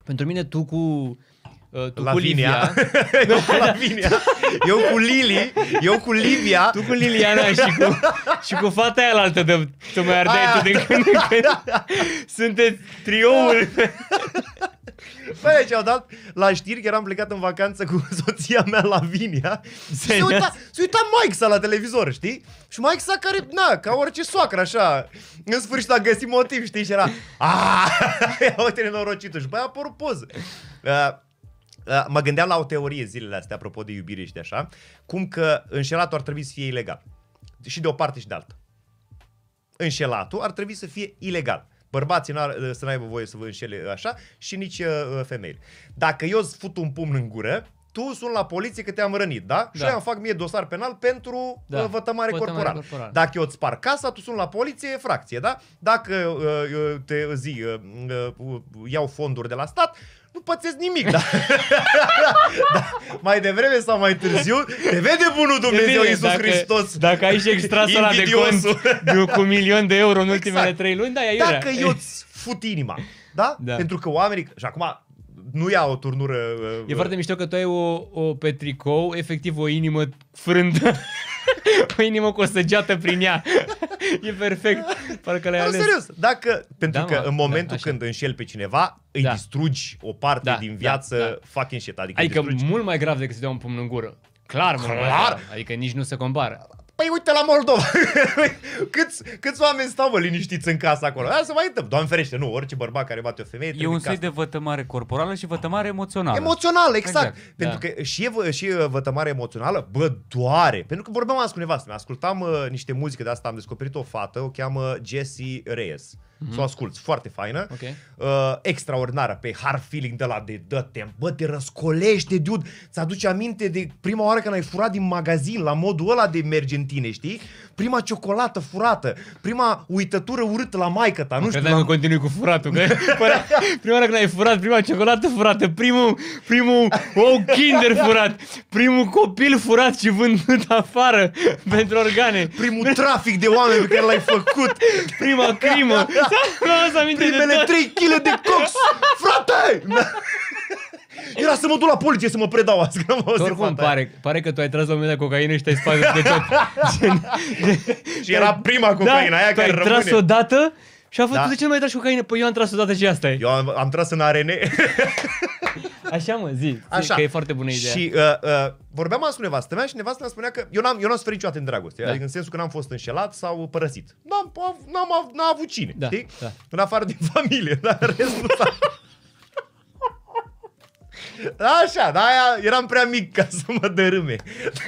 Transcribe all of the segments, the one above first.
Pentru mine tu cu Livia. Eu cu Lavinia. Eu cu Lili. Eu cu Livia. Tu cu Liliana și cu fata aia altă de tu mai ardeai tu din când în când. Sunteți trioul. Băi, ce-au dat la știri că eram plecat în vacanță cu soția mea Lavinia. Se uita Mike-sa la televizor, știi? Și Mike-sa care, ca orice soacră, așa, în sfârșit a găsit motiv, știi? Și era, uite nenorocitul. Și băi, a apărut poză. Mă gândeam la o teorie zilele astea, apropo de iubire și de așa, cum că înșelatul ar trebui să fie ilegal. Și de o parte și de alta. Înșelatul ar trebui să fie ilegal. Bărbații să n-aibă voie să vă înșele așa și nici femeile. Dacă eu îți fut un pumn în gură, tu suni la poliție că te-am rănit, da? Și eu îmi fac mie dosar penal pentru vătămare corporală. Dacă eu îți spar casa, tu suni la poliție, e fracție, da? Dacă iau fonduri de la stat, nu pățesc nimic, da? Mai devreme sau mai târziu, te vede bunul Dumnezeu Iisus Hristos. Dacă ai și extrasul ăla de cont cu 1.000.000 de euro în ultimele 3 luni, da, e aiurea. Dacă eu îți fut inima, da? Pentru că oamenii, și acum nu ia o turnură... E foarte mișto că tu ai pe tricou, efectiv o inimă frântă. O inimă cu o săgeată prin ea. E perfect. Parcă l-ai ales. Serios, pentru că în momentul când înșeli pe cineva, îi distrugi o parte din viață fucking shit. Adică mult mai grav decât să dea un pumn în gură. Clar. Adică nici nu se compară. Păi uite la Moldova. Câți oameni stau liniștiți în casă acolo? Să mai uităm. Doamne ferește, nu, orice bărbat care bate o femeie e un soi de vătămare corporală și vătămare emoțională. Emoțională, exact. Pentru că și vătămare emoțională, doare. Pentru că vorbeam azi cu nevastă mea, ascultam niște muzică de asta, am descoperit o fată, o cheamă Jessie Reyes. Să o asculți, foarte faină, extraordinară, pe hard feeling de la de dă-te, bă, te răscolește, dude. Ți-aduce aminte de prima oară când ai furat din magazin, la modul ăla de mergentine, știi? Prima ciocolată furată, prima uitătură urâtă la maică-ta, nu știu. Credeam că continui cu furatul, că prima oară când ai furat, prima ciocolată furată, primul ou Kinder furat, primul copil furat și vândut afară pentru organe. Primul trafic de oameni pe care l-ai făcut. Prima crimă. Primele 3 kg de cox, frate! Era să mă duc la poliție să mă predau azi. Oricum pare că tu ai tras la un moment de cocaină și te-ai spart de tot. Și era prima cocaina aia care rămâne. Tu ai tras odată și a fost, de ce nu mai tragi cocaină? Păi eu am tras odată și asta e. Eu am tras în ARN. Așa mă, zi că e foarte bună ideea. Și vorbeam azi cu nevastă mea și nevastă mea spunea că eu n-am suferit niciodată în dragoste. Adică în sensul că n-am fost înșelat sau părăsit. N-am avut cine, știi? În afară din familie, dar restul s-a... Așa, dar aia eram prea mic ca să mă dărâme.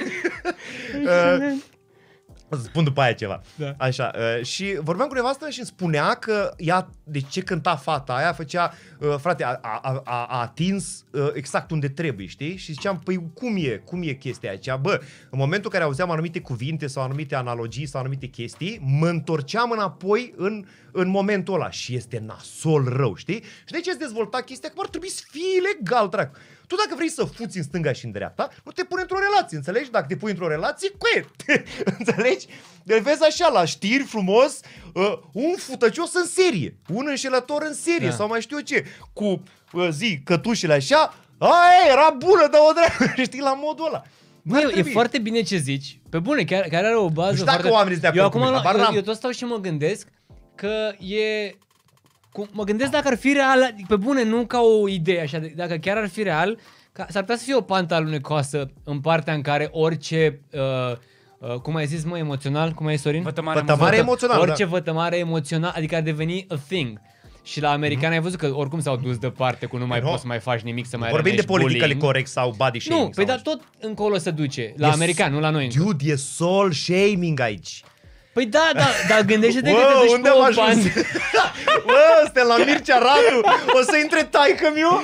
O să spun după aia ceva. Așa, și vorbeam cu nevastă și îmi spunea că ea, de ce cânta fata aia, făcea, frate, a atins exact unde trebuie, știi? Și ziceam, păi cum e chestia aceea? Bă, în momentul în care auzeam anumite cuvinte sau anumite analogii sau anumite chestii, mă întorceam înapoi în momentul ăla și este nasol rău, știi? Și de ce îți dezvolta chestia? Că ar trebui să fie ilegal, dracu. Tu dacă vrei să fuți în stânga și în dreapta, nu te pui într-o relație, înțelegi? Dacă te pui într-o relație, înțelegi? Deci vezi așa, la știri frumos, un futăcios în serie, un înșelător în serie, sau mai știu eu ce, cu cătușile așa, era bună, dă-o dreapta, știi, la modul ăla. E foarte bine ce zici, pe bune, chiar are o bază. Nu știu dacă oamenii sunt de acord cu mine, eu tot stau și mă gândesc că e... Mă gândesc dacă ar fi real, pe bune, nu ca o idee așa, dacă chiar ar fi real, s-ar putea să fie o pantă alunecoasă în partea în care orice, cum ai zis, emoțional, cum ai zis, Sorin? Vătămare emoțională. Orice vătămare emoțională, adică ar deveni a thing. Și la americani ai văzut că oricum s-au dus departe cu nu mai poți să mai faci nimic, să mai vorbim de politically corect sau body shaming. Nu, dar tot încolo se duce, la americani, nu la noi. Dude, e soul shaming aici. Păi dar gândește-te că te duci pe o bandă. Bă, suntem la Mircea Radu. O să intre taică-miu.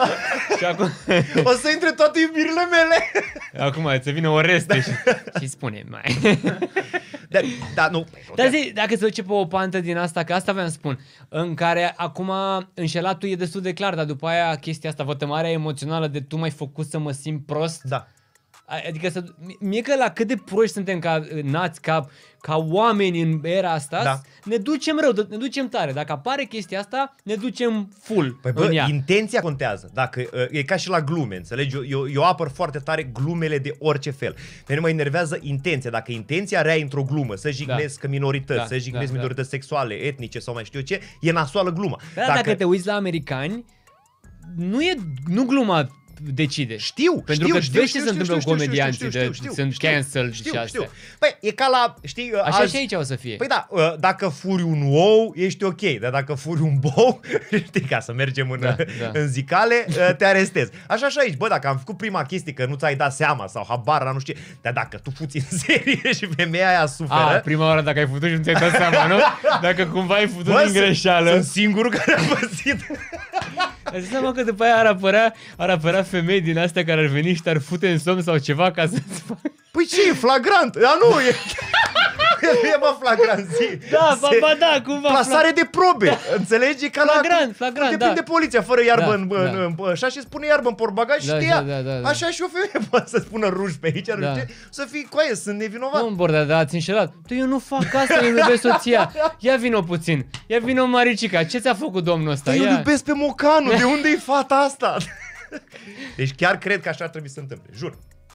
O să intre toate iubirile mele. Acum ți vine Oreste și spune mai. Dar zi, dacă se duce pe o pantă din asta, că asta vreau să spun, în care acum înșelatul e destul de clar, dar după aia chestia asta, vătămarea emoțională de tu m-ai făcut să mă simt prost. Da. Adică mie că la cât de proști suntem ca nați, ca oameni în era asta, Da. ne ducem rău, ne ducem tare. Dacă apare chestia asta, ne ducem full Păi în ea. intenția contează. Dacă e ca și la glume, înțelegi? Eu apăr foarte tare glumele de orice fel. Pe mine mă enervează intenția. Dacă intenția rea într-o glumă, să jignesc minorități, să jignesc minorități sexuale, etnice sau mai știu eu ce, e nasoală gluma. Dar dacă te uiți la americani, nu gluma decide. Pentru că vezi ce se întâmplă cu comedianții, sunt cancel și astea. Păi, e ca la, știi, așa și aici o să fie. Păi da, dacă furi un ou, ești ok, dar dacă furi un bou, știi, ca să mergem în zicale, te arestezi. Așa și aici, bă, dacă am făcut prima chestie că nu ți-ai dat seama sau habar, nu știu ce, dar dacă tu fuți în serie și femeia aia suferă... prima oară dacă ai futut și nu ți-ai dat seama, nu? Dacă cumva ai futut din greșeală. Sunt singurul care a pățit. Îți seama că după aia ar apărea femei din astea care ar veni și te-ar fute în somn sau ceva ca să-ți facă... Păi ce e? Flagrant? Nu, e... Nu e, mă, flagrant, zi. Da, da, cumva. Plasare de probe, înțelegi? Ca flagrant, te prinde poliția fără iarbă în așa și spune iarbă în portbagaj și te ia. Așa și o femeie poate să spună ruj pe aici, să fii coaie, sunt nevinovat. Nu, Bordea, da, ați înșelat. Eu nu fac asta, eu iubesc soția. Ia vino puțin. Ia vino, Maricica. Ce ți-a făcut domnul ăsta? Eu iubesc pe Mocanu. De unde e fata asta? Deci chiar cred că așa ar trebui să se întâmple. Jur.